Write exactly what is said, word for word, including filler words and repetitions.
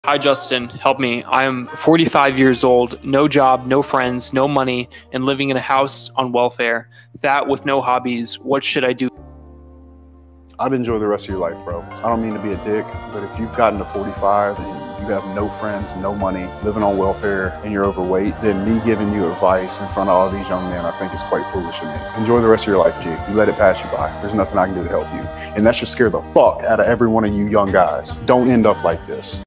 Hi, Justin. Help me. I am forty-five years old, no job, no friends, no money, and living in a house on welfare. That with no hobbies. What should I do? I'd enjoy the rest of your life, bro. I don't mean to be a dick, but if you've gotten to forty-five and you have no friends, no money, living on welfare, and you're overweight, then me giving you advice in front of all these young men, I think is quite foolish of me. Enjoy the rest of your life, G. You let it pass you by. There's nothing I can do to help you. And that should scare the fuck out of every one of you young guys. Don't end up like this.